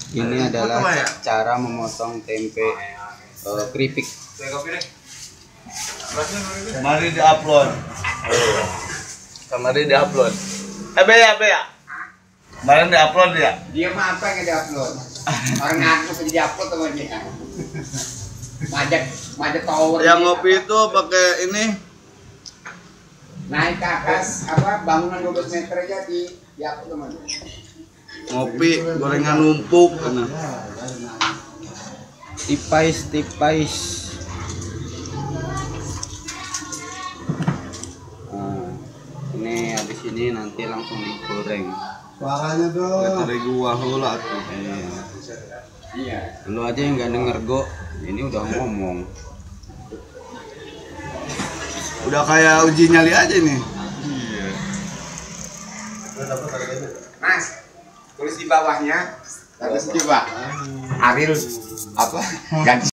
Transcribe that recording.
Ini adalah cara memotong tempe keripik. Kemarin diupload. Kemarin diupload. Bea. Kemarin diupload ya? Dia mah apa yang diupload? Orang ngaku sudah diupload sama dia. Majak tower. Yang ngopi itu pakai ini. Naik ke atas bangunan 12 meter aja diupload sama dia. Ngopi, gorengan numpuk. Tipais. Ini habis ini nanti langsung digoreng. Suaranya dong. Dari gua hula tuh. Iya. Lu aja yang nggak denger go. Ini udah ngomong. Udah kayak uji nyali aja nih. Iya. Mas, tulis di bawahnya. Terus coba. Ariel ganti